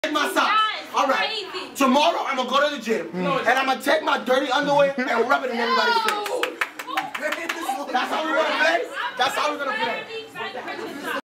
Take my socks. All right. Tomorrow I'm gonna go to the gym and I'm gonna take my dirty underwear and rub it in everybody's face. That's how we're gonna play. That's how we're gonna play.